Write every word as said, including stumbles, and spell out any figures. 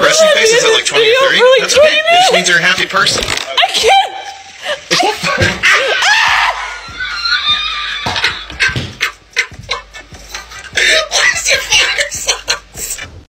resting face? Is it like twenty or thirty? Like That's twenty okay. It just means you're a happy person. I can't.